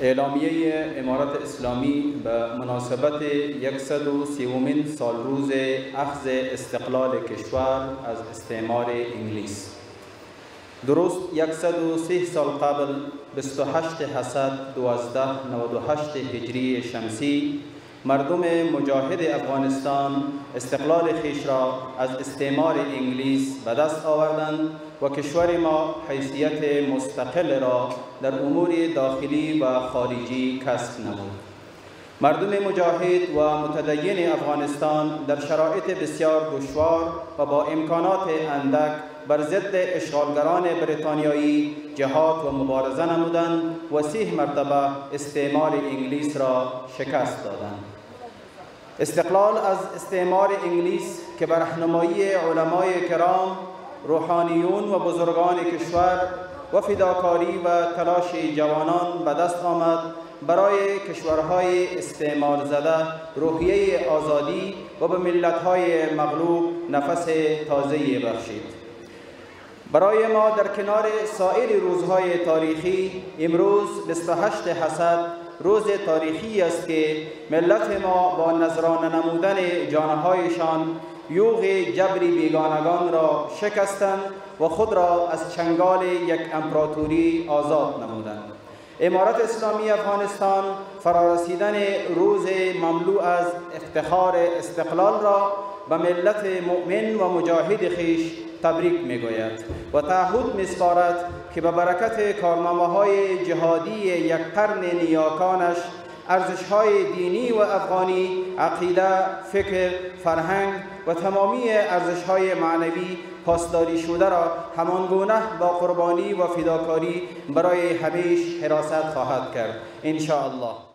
اعلامیه امارت اسلامی به مناسبت 130 سال روز اخذ استقلال کشور از استعمار انگلیس. درست 130 سال قبل 28 حسد 1298 هجری شمسی مردم مجاهد افغانستان استقلال خویش را از استعمار انگلیس به دست آوردند و کشور ما حیثیت مستقل را در امور داخلی و خارجی کسب نمود. مردم مجاهد و متدین افغانستان در شرایط بسیار دشوار و با امکانات اندک بر ضد اشغالگران بریتانیایی جهاد و مبارزه نمودند و 30 مرتبه استعمار انگلیس را شکست دادند. استقلال از استعمار انگلیس که بر راهنمایی علمای کرام، روحانیون و بزرگان کشور و فداکاری و تلاش جوانان به دست آمد، برای کشورهای استعمار زده روحیه آزادی و به ملت‌های مغلوب نفس تازه‌ای بخشید. برای ما در کنار سایر روزهای تاریخی امروز 28 حسد روز تاریخی است که ملت ما با نذرانه نمودن جانهایشان یوغ جبری بیگانگان را شکستند و خود را از چنگال یک امپراتوری آزاد نمودند. امارت اسلامی افغانستان فرارسیدن روز مملو از افتخار استقلال را به ملت مؤمن و مجاهد خویش تبریک می‌گوید و تعهد می‌سپارد که به برکت کارنامه‌های جهادی یک قرن نیاکانش ارزش‌های دینی و افغانی، عقیده، فکر، فرهنگ و تمامی ارزش‌های معنوی پاسداری شده را همانگونه با قربانی و فداکاری برای همیشه حراست خواهد کرد ان شاء الله.